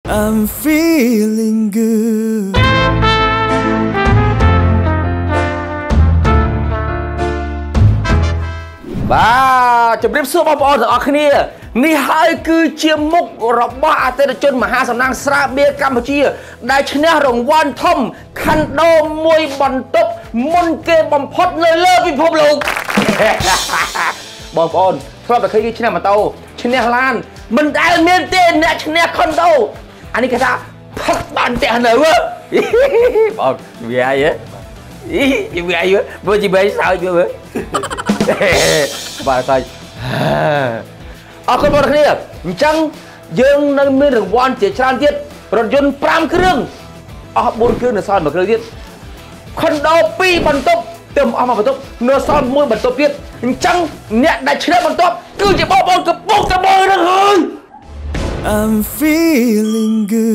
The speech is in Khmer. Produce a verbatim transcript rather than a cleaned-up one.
I'm feeling good បាទជម្រាបសួរបងប្អូនទាំងអស់គ្នានេះហើយគឺជាមុខរបស់អតិថិជនមហាសំណាងស្រាបៀរកម្ពុជាដែលឈ្នះរង្វាន់ធំខណ្ឌដូមួយបន្ទប់មុនគេបំផុតនៅលើពិភពលោកបងប្អូនធ្លាប់តែឃើញគេឈ្នះម៉ូតូឈ្នះឡានមិនដែលមានទេអ្នកឈ្នះខណ្ឌដូអានេះគេថាផឹកបានផ្ទះនៅបងវាអីហ៎យីវាអីមើលជីបេសើចមើលបាទសើចអរគុណបងប្អូនគ្នាអញ្ចឹងយើងនៅមានរង្វាន់ជាច្រើនទៀតរថយន្តប្រាំគ្រឿងអស់បួនគ្រឿងនៅសល់មួយគ្រឿងទៀតខណ្ឌដូពីរបន្ទប់ទៅអស់មួយបន្ទប់នៅសល់មួយបន្ទប់ទៀតអញ្ចឹងអ្នកដែលឈ្នះបន្ទប់គឺជាបងប្អូនកំពុងតែមើលនឹងហើយ I'm feeling good